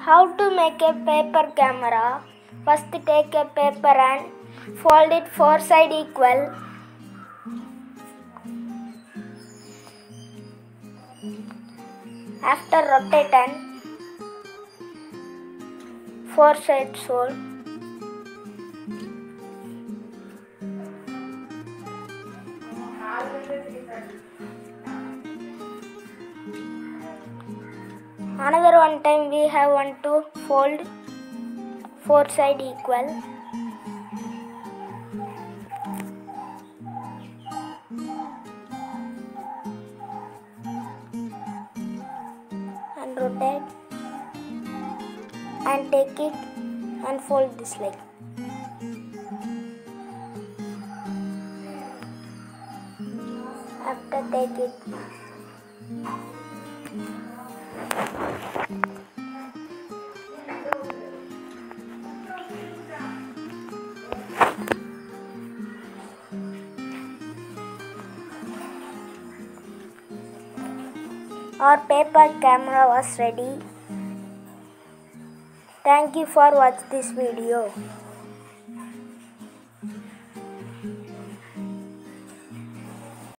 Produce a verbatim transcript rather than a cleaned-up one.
How to make a paper camera? First take a paper and fold it four sides equal. After rotate and four sides fold. Another one time we have one to fold four side equal. And rotate and take it and fold this like. After take it our paper camera was ready. Thank you for watching this video.